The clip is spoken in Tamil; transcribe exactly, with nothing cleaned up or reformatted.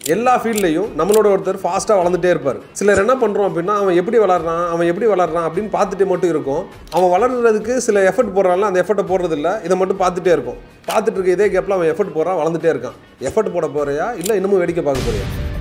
எல்லா ஃபீல்ட்லையும் நம்மளோட ஒருத்தர் ஃபாஸ்ட்டாக வளர்ந்துட்டே இருப்பார். சிலர் என்ன பண்ணுறோம் அப்படின்னா அவன் எப்படி வளர்றான் அவன் எப்படி வளர்றான் அப்படின்னு பார்த்துட்டு மட்டும் இருக்கும். அவன் வளர்றதுக்கு சில எஃபர்ட் போடுறான்ல, அந்த எஃபர்ட்டை போடுறது இல்லை, இதை மட்டும் பார்த்துட்டே இருக்கும். பார்த்துட்டு இருக்க இதே கேப்பில் அவன் எஃபர்ட் போடுறான், வளர்ந்துட்டே இருக்கான். எஃபர்ட் போட போறியா இல்லை இன்னமும் வேடிக்கை பார்க்க போறியா?